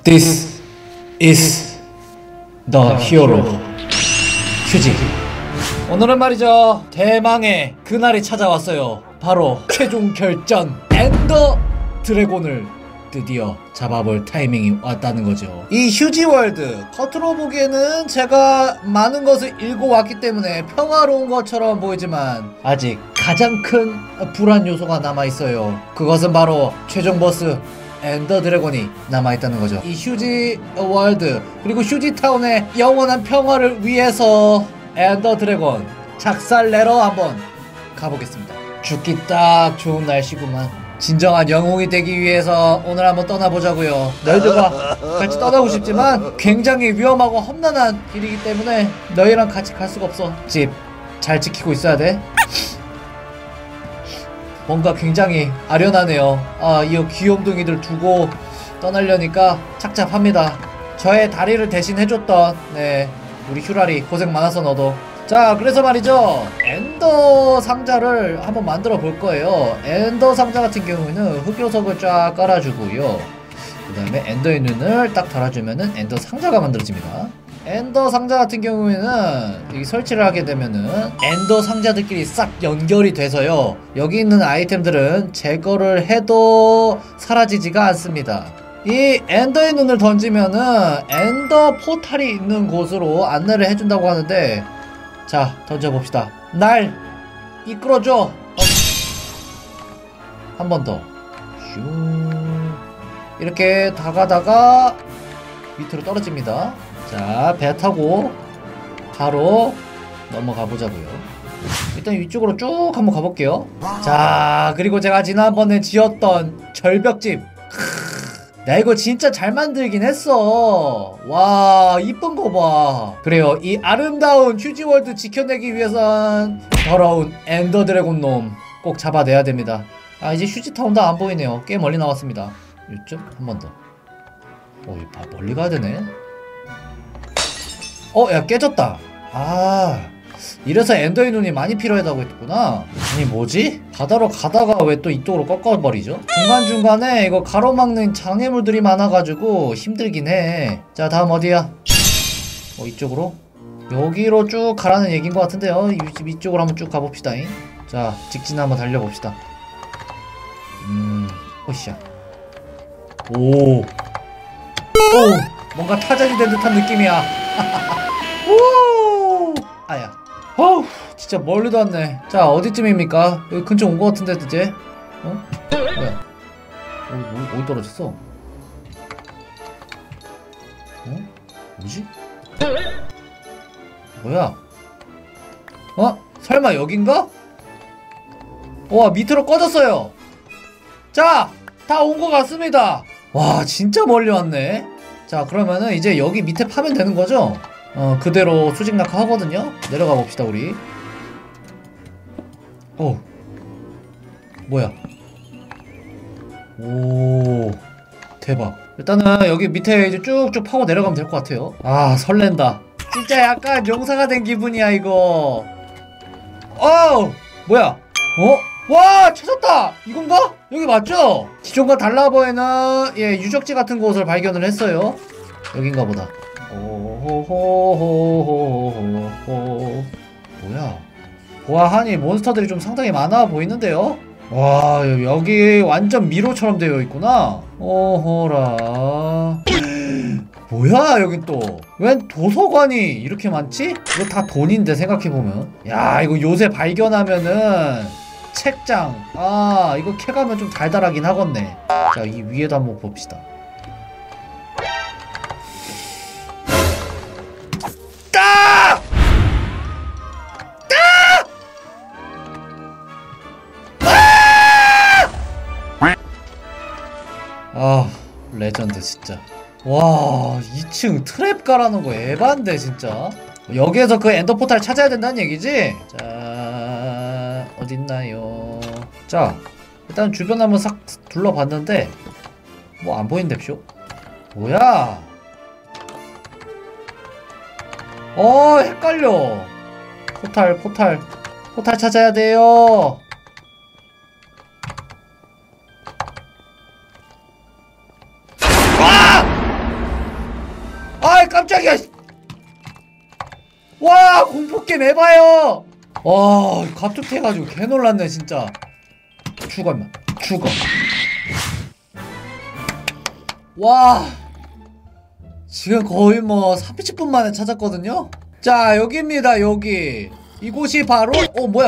This is the hero. 휴지. 오늘은 말이죠, 대망의 그날이 찾아왔어요. 바로 최종 결전 엔더 드래곤을 드디어 잡아볼 타이밍이 왔다는 거죠. 이 휴지월드, 겉으로 보기에는 제가 많은 것을 읽어왔기 때문에 평화로운 것처럼 보이지만 아직 가장 큰 불안 요소가 남아있어요. 그것은 바로 최종 보스 엔더 드래곤이 남아있다는 거죠. 이 휴지 월드 그리고 휴지타운의 영원한 평화를 위해서 엔더 드래곤 작살내러 한번 가보겠습니다. 죽기 딱 좋은 날씨구만. 진정한 영웅이 되기 위해서 오늘 한번 떠나보자고요. 너희들과 같이 떠나고 싶지만 굉장히 위험하고 험난한 길이기 때문에 너희랑 같이 갈 수가 없어. 집 잘 지키고 있어야 돼. 뭔가 굉장히 아련하네요. 이 귀염둥이들 두고 떠나려니까 착잡합니다. 저의 다리를 대신 해줬던 우리 휴라리 고생 많았어 너도. 자, 그래서 말이죠, 엔더 상자를 한번 만들어 볼 거예요. 엔더 상자 같은 경우에는 흑요석을 쫙 깔아주고요, 그 다음에 엔더의 눈을 딱 달아주면은 엔더 상자가 만들어집니다. 엔더 상자 같은 경우에는 여기 설치를 하게 되면은 엔더 상자들끼리 싹 연결이 돼서요, 여기 있는 아이템들은 제거를 해도 사라지지가 않습니다. 이 엔더의 눈을 던지면은 엔더 포탈이 있는 곳으로 안내를 해준다고 하는데, 자, 던져봅시다. 날 이끌어줘. 한 번 더. 슝. 이렇게 다가다가 밑으로 떨어집니다. 자, 배 타고 바로 넘어가 보자고요. 일단 위쪽으로 쭉 한번 가볼게요. 자, 그리고 제가 지난번에 지었던 절벽집, 나 이거 진짜 잘 만들긴 했어. 와, 이쁜 거 봐. 그래요, 이 아름다운 휴지월드 지켜내기 위해선 더러운 엔더 드래곤 놈 꼭 잡아내야 됩니다. 이제 휴지타운도 안 보이네요. 꽤 멀리 나왔습니다. 이쪽 한 번 더. 멀리 가야 되네. 야, 깨졌다. 이래서 엔더의 눈이 많이 필요하다고 했구나. 아니, 뭐지? 바다로 가다가 왜 또 이쪽으로 꺾어버리죠? 중간중간에 이거 가로막는 장애물들이 많아가지고 힘들긴 해. 자, 다음 어디야? 이쪽으로? 여기로 쭉 가라는 얘기인 것 같은데요. 이쪽으로 한번 쭉 가봅시다잉. 자, 직진 한번 달려봅시다. 오샤. 뭔가 타잔이 된 듯한 느낌이야. 아야. 진짜 멀리도 왔네. 자, 어디쯤입니까? 여기 근처 온 것 같은데 이제. 뭐야? 어디 떨어졌어? 뭐지? 뭐야? 설마 여긴가? 와, 밑으로 꺼졌어요. 자, 다 온 것 같습니다. 와, 진짜 멀리 왔네. 자, 그러면은 이제 여기 밑에 파면 되는 거죠? 그대로 수직 낙하하거든요? 내려가 봅시다, 우리. 뭐야. 오, 대박. 일단은 여기 밑에 이제 쭉쭉 파고 내려가면 될 것 같아요. 설렌다. 진짜 약간 용사가 된 기분이야, 이거. 뭐야. 와, 찾았다! 이건가? 여기 맞죠? 기존과 달라 보이는 유적지 같은 곳을 발견을 했어요. 여긴가 보다. 뭐야? 보아하니 몬스터들이 좀 상당히 많아 보이는데요? 와, 여기 완전 미로처럼 되어 있구나. 오호라. 뭐야, 여긴 또. 웬 도서관이 이렇게 많지? 이거 다 돈인데, 생각해보면. 야, 이거 요새 발견하면은 책장. 이거 캐가면 좀 달달하긴 하겠네. 자, 이 위에도 한번 봅시다. 레전드 진짜. 와, 2층 트랩 깔아놓은 거 에반데 진짜. 여기에서 그 엔더 포탈 찾아야 된다는 얘기지? 자, 어딨나요? 자, 일단 주변 한번 싹 둘러봤는데 뭐 안 보이는데쇼? 뭐야? 헷갈려. 포탈 찾아야 돼요. 깜짝이야. 와, 공포게임 해봐요. 와, 갑툭튀 해가지고 개놀랐네 진짜. 죽어 임마, 죽어. 와, 지금 거의 뭐 30분 만에 찾았거든요. 자, 여기입니다. 여기 이곳이 바로 뭐야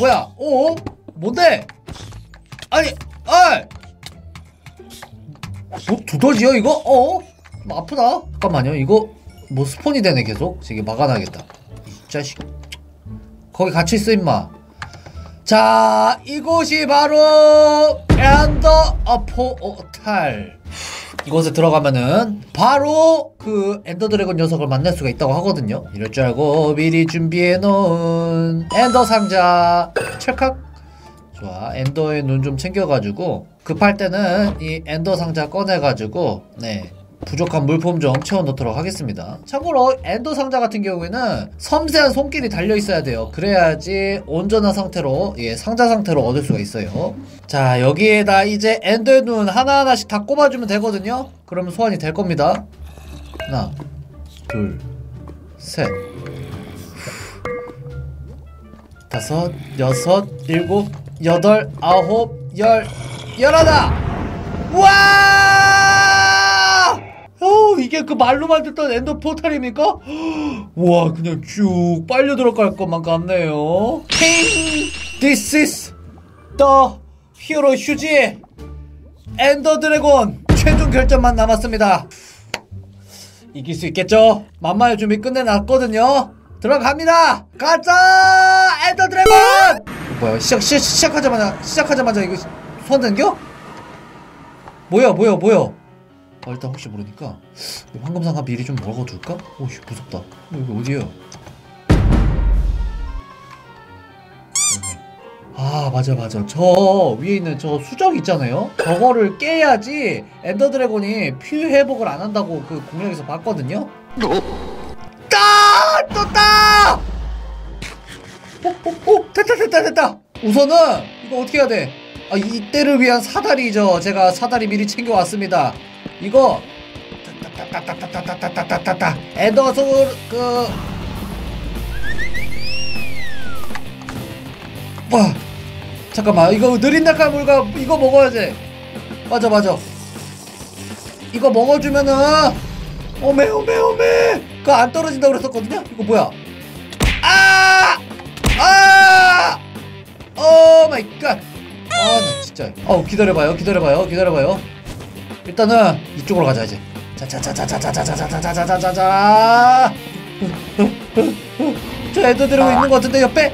뭔데? 아니, 뭐 두더지요 이거? 뭐 아프다. 잠깐만요. 이거 뭐 스폰이 되네 계속. 지금 막아놔야겠다. 이 자식. 거기 같이 있어 임마. 자, 이곳이 바로 엔더 포탈. 이곳에 들어가면은 바로 그 엔더 드래곤 녀석을 만날 수가 있다고 하거든요. 이럴 줄 알고 미리 준비해 놓은 엔더 상자 찰칵. 좋아, 엔더의 눈 좀 챙겨가지고 급할 때는 이 엔더 상자 꺼내가지고 네, 부족한 물품 좀 채워놓도록 하겠습니다. 참고로 엔더 상자 같은 경우에는 섬세한 손길이 달려있어야 돼요. 그래야지 온전한 상태로, 예, 상자 상태로 얻을 수가 있어요. 자, 여기에다 이제 엔더의 눈 하나하나씩 다 꼽아주면 되거든요. 그러면 소환이 될 겁니다. 하나, 둘, 셋, 다섯, 여섯, 일곱, 여덟, 아홉, 열, 열하나! 와! 이게 그 말로만 듣던 엔더 포탈입니까? 와, 그냥 쭉 빨려 들어갈 것만 같네요. This is the hero 휴지 엔더 드래곤 최종 결전만 남았습니다. 이길 수 있겠죠? 만만의 준비 끝내놨거든요. 들어갑니다. 가자 엔더 드래곤. 뭐야, 시작하자마자 이거 소환된겨? 뭐야. 일단 혹시 모르니까 황금상가 미리 좀 먹어둘까? 오씨, 무섭다. 여기 어디에요? 아, 맞아. 저 위에 있는 저 수정 있잖아요? 저거를 깨야지 엔더 드래곤이 피 회복을 안 한다고 그 공략에서 봤거든요? 떴다! 됐다. 우선은 이거 어떻게 해야 돼? 아, 이때를 위한 사다리죠. 제가 사다리 미리 챙겨왔습니다. 이거 따따따따따따따따따따 엔더솔 와, 잠깐만, 이거 느린 낙하 물가 이거 먹어야지. 맞아. 이거 먹어주면은 오메 그거 안 떨어진다고 그랬었거든요. 이거 뭐야? 오 마이 갓. 나 진짜. 기다려봐요. 일단은 이쪽으로 가자 이제. 자자자자자자자자자자자자자. 저 엔더 드래곤 있는 것 같은데 옆에.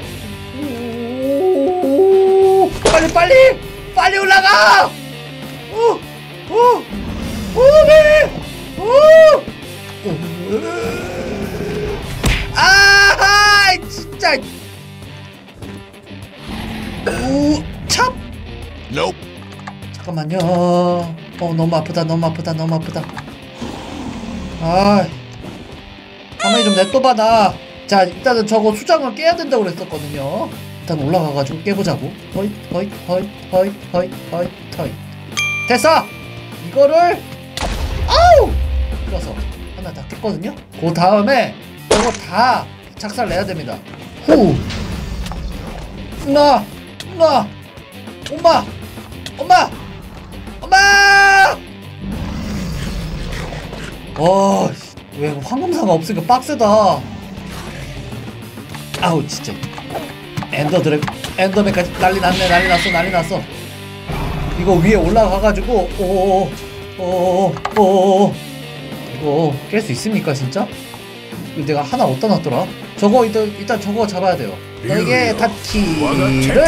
빨리 올라가. 진짜. 참. Nope. 잠깐만요. 너무 아프다. 가만히 좀 냅둬봐 나. 자, 일단은 저거 수장을 깨야 된다고 그랬었거든요. 일단 올라가가지고 깨보자고. 허잇. 됐어. 이거를 끌어서 하나 다 깼거든요. 그 다음에 저거 다 작살 내야 됩니다. 후. 엄마. 왜 황금사가 없으니까 빡세다. 아우 진짜. 엔더맨까지 난리 났어. 이거 위에 올라가가지고 이거 깰 수 있습니까 진짜? 이거 내가 하나 어디다 놨더라? 저거 일단 저거 잡아야 돼요. 너에게 닿기를.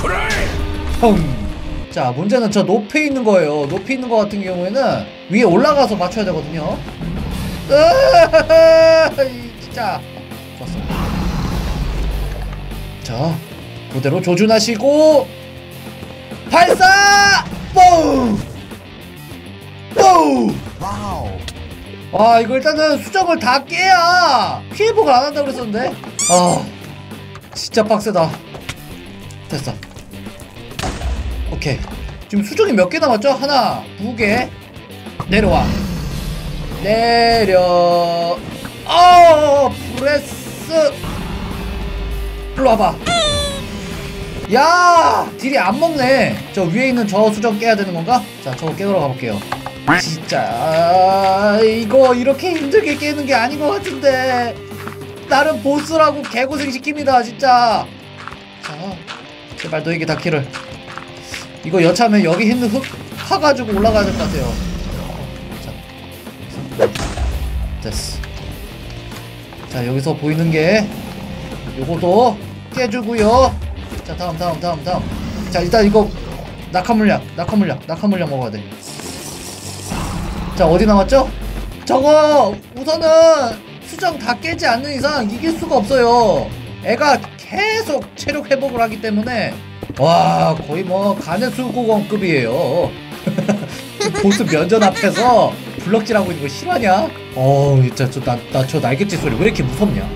자, 문제는 저 높이 있는 거예요. 높이 있는 거 같은 경우에는 위에 올라가서 맞춰야 되거든요. 진짜 좋았어. 자, 그대로 조준하시고 발사! 뽕! 이거 일단은 수정을 다 깨야 피해복을 안 한다고 그랬었는데. 진짜 빡세다. 됐어. 오케이. 지금 수정이 몇 개 남았죠? 하나, 두 개. 내려. 브레스. 일로 와봐. 야, 딜이 안 먹네. 저 위에 있는 저 수정 깨야 되는 건가? 자, 저거 깨우러 가볼게요. 진짜 이거 이렇게 힘들게 깨는 게 아닌 것 같은데. 나름 보스라고 개고생 시킵니다, 진짜. 자, 제발 너에게 닿기를. 이거 여차하면 여기 있는 흙 파가지고 올라가야 될 것 같아요. 자, 됐어. 자, 여기서 보이는 게 요거도 깨주고요. 자, 다음. 자, 일단 이거 낙하물약 먹어야 돼. 자, 어디 남았죠? 저거 우선은 수정 다 깨지 않는 이상 이길 수가 없어요. 애가 계속 체력 회복을 하기 때문에. 와, 거의 뭐 간해수공원급이에요. 보스 면전 앞에서 블럭질하고 있는 거 실화냐? 진짜 저 날갯짓 소리 왜 이렇게 무섭냐?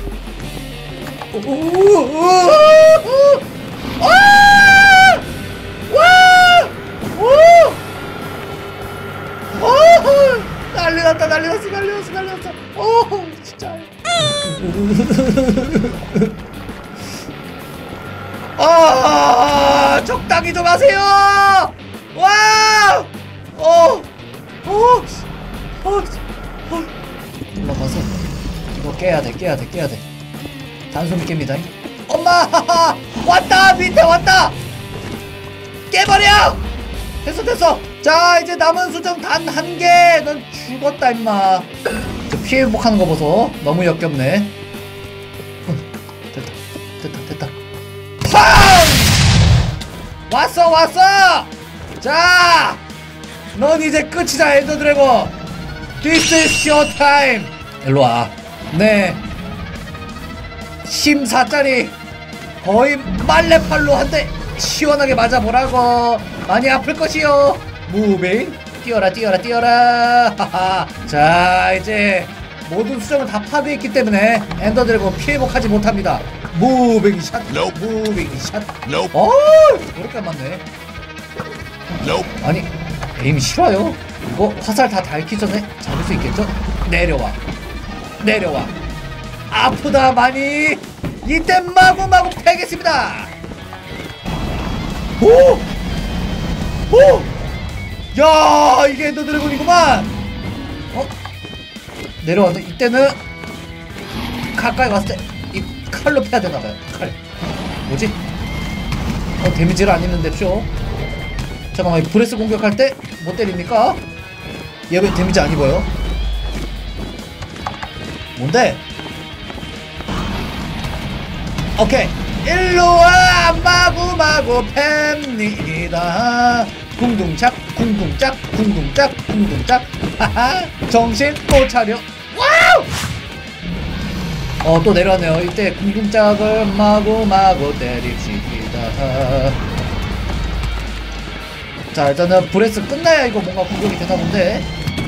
난리 났어. 진짜. 적당히 좀 하세요. 와! 올라가서 이거 깨야 돼. 단숨 깹니다. 엄마! 왔다! 밑에 왔다! 깨버려! 됐어. 자, 이제 남은 수정 단 1개. 넌 죽었다, 임마. 저 피해 회복하는 거 보소. 너무 역겹네. 됐다. 팡! 왔어! 자! 넌 이제 끝이다, 엔더 드래곤. This is your time. 일로와. 네. 심사짜리 거의 말레팔로 한 대 시원하게 맞아보라고. 많이 아플 것이요. 무빙. 뛰어라. 자, 이제 모든 수정은 다 파괴했기 때문에 엔더 드래곤 피해 회복하지 못합니다. 무빙 샷. 이렇게 맞네. 아니, 에임 싫어요. 이거 화살 다 닳기 전에 잡을 수 있겠죠? 내려와. 아프다 많이. 이때 마구마구 패겠습니다. 오! 야, 이게 엔더 드래곤이구만. 내려왔네. 이때는 가까이 갔을 때 이 칼로 패야 되나봐요. 칼. 뭐지? 데미지를 안 입는데 쇼. 잠깐만, 브레스 공격할 때 못 때립니까? 얘 왜 데미지 안 입어요? 뭔데? 오케이, 일로와. 마구마구 팹니다. 궁둥짝 하하. 정신 못 차려. 와우! 또 내려왔네요. 이때 궁둥짝을 마구마구 때립시다. 자, 일단은 브레스 끝나야 이거 뭔가 공격이 되나 본데.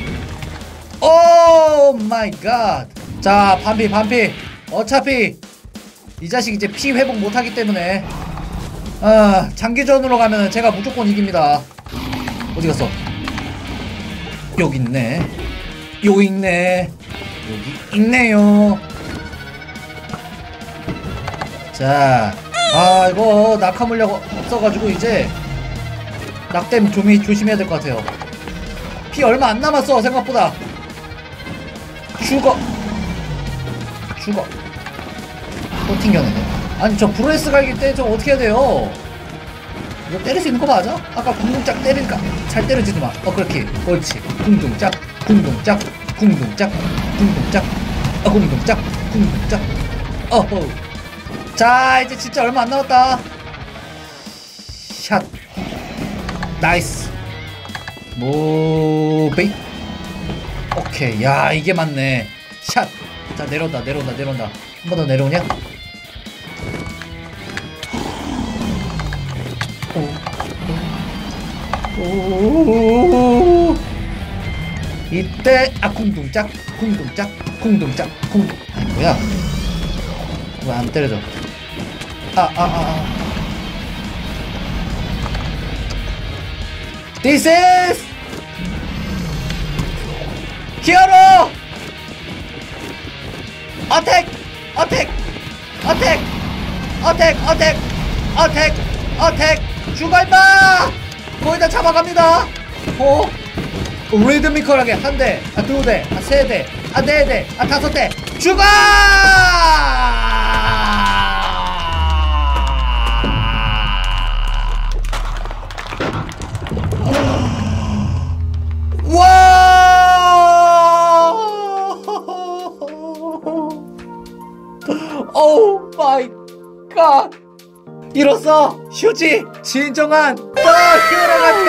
오 마이 갓. 자, 반피. 어차피 이 자식 이제 피 회복 못하기 때문에 장기전으로 가면 제가 무조건 이깁니다. 어디 갔어? 여기 있네. 여기 있네요. 자, 이거 낙하물약 없어가지고 이제 낙댐 조심해야 될 것 같아요. 피 얼마 안 남았어, 생각보다. 죽어. 또 튕겨내네. 아니, 저 브레스 갈기 때 저 어떻게 해야 돼요? 이거 때릴 수 있는 거 맞아? 아까 궁둥짝 때리니까 잘 때려지지 마. 그렇게. 옳지. 궁둥짝. 어허. 자, 이제 진짜 얼마 안 남았다. 샷. 나이스. 무빙. 오케이. 야, 이게 맞네. 샷. 자, 내려온다. 한 번 더 내려오냐? 오. 이때 궁둥짝. 아니, 뭐야? 왜 안 때려져? This is 히어로 어택! 어택! 어택! 어택! 어택! 어택! 어택! 죽어 임마! 거의 다 잡아갑니다. 리드미컬하게 한 대, 두 대, 세 대, 네 대, 다섯 대. 죽어! 와! 오 마이 갓! 이로써 휴지 진정한 더 히어로가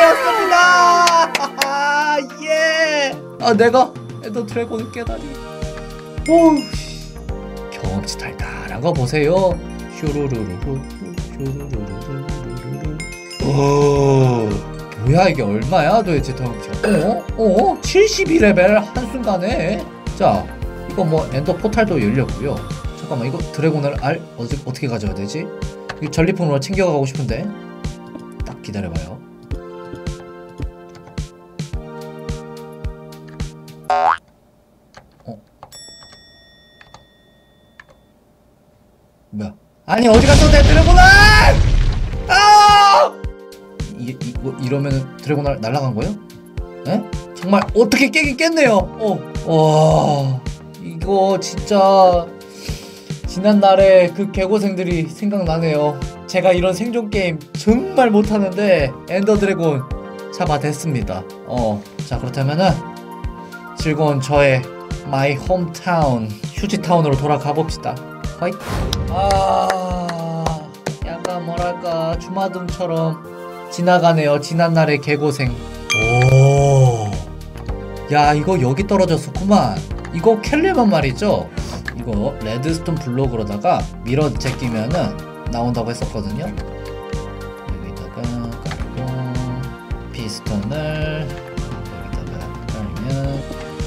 되었습니다. 예. 내가 엔더 드래곤을 깨다니. 오, 경험치 달달한 거 보세요. 슈루루루루 슈루루루루루루. 오, 뭐야 이게 얼마야 도대체 경험치? 72레벨 한순간에. 자, 이거 뭐 엔더 포탈도 열렸고요. 잠깐만, 이거 드래곤을 어떻게 가져야 되지? 이거 전리품으로 챙겨가고 싶은데. 딱 기다려봐요. 뭐야? 아니 어디 갔어 내 드래곤알! 아! 이러면은 드래곤알 날아간 거예요? 에? 정말 어떻게 깨긴 깼네요. 와, 이거 진짜 지난날에 그 개고생들이 생각나네요. 제가 이런 생존 게임 정말 못하는데 엔더 드래곤 잡아댔습니다. 자, 그렇다면은 즐거운 마이 홈타운 휴지타운으로 돌아가 봅시다. 화이트. 약간 뭐랄까 주마등처럼 지나가네요. 지난날의 개고생. 오, 야 이거 여기 떨어졌었구만. 이거 캘리만 말이죠. 이거 레드스톤 블록으로다가 미러 제끼면은 나온다고 했었거든요. 여기다가 깔고 피스톤을 여기다가 깔면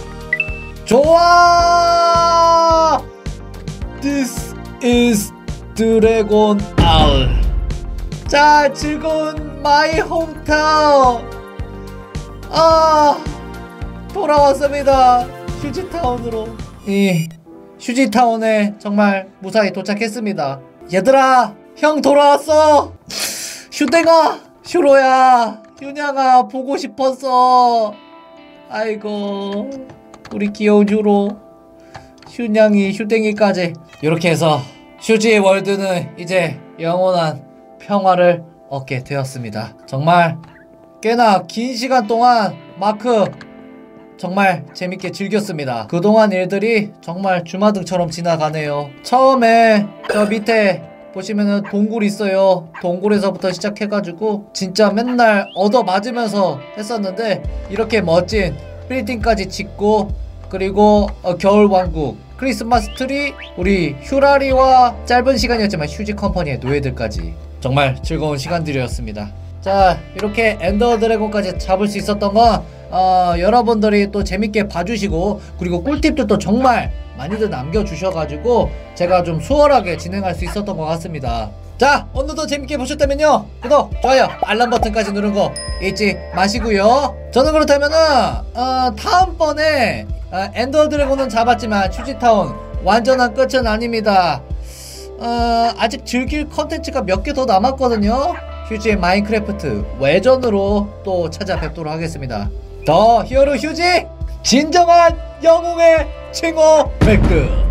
좋아! This is 드래곤 아울. 자, 즐거운 마이 홈타운. 돌아왔습니다. 휴지타운으로. 이 휴지타운에 정말 무사히 도착했습니다. 얘들아, 형 돌아왔어. 휴댕아, 휴로야, 휴냥아, 보고 싶었어. 아이고, 우리 귀여운 휴로, 휴냥이, 휴댕이까지. 이렇게 해서 휴지의 월드는 이제 영원한 평화를 얻게 되었습니다. 정말 꽤나 긴 시간 동안 마크 정말 재밌게 즐겼습니다. 그동안 일들이 정말 주마등처럼 지나가네요. 처음에 저 밑에 보시면은 동굴 있어요. 동굴에서부터 시작해가지고 진짜 맨날 얻어맞으면서 했었는데 이렇게 멋진 빌딩까지 짓고, 그리고 겨울왕국, 크리스마스 트리, 우리 휴라리와 짧은 시간이었지만 휴지 컴퍼니의 노예들까지 정말 즐거운 시간들이었습니다. 자, 이렇게 엔더 드래곤까지 잡을 수 있었던 건 여러분들이 또 재밌게 봐주시고, 그리고 꿀팁들도 정말 많이들 남겨주셔가지고 제가 좀 수월하게 진행할 수 있었던 것 같습니다. 자, 오늘도 재밌게 보셨다면요, 구독, 좋아요, 알람 버튼까지 누른 거 잊지 마시고요. 저는 그렇다면은 다음번에 엔더 드래곤은 잡았지만 휴지타운 완전한 끝은 아닙니다. 아직 즐길 컨텐츠가 몇 개 더 남았거든요. 휴지의 마인크래프트 외전으로 또 찾아뵙도록 하겠습니다. 더 히어로 휴지, 진정한 영웅의 칭호 백급.